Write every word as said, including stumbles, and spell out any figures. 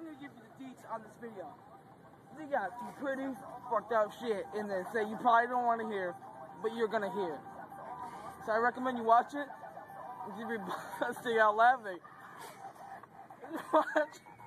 gonna give you the deets on this video. They got some pretty fucked up shit in there that you probably don't want to hear, but you're gonna hear. So I recommend you watch it. You'll be busting out laughing. Watch.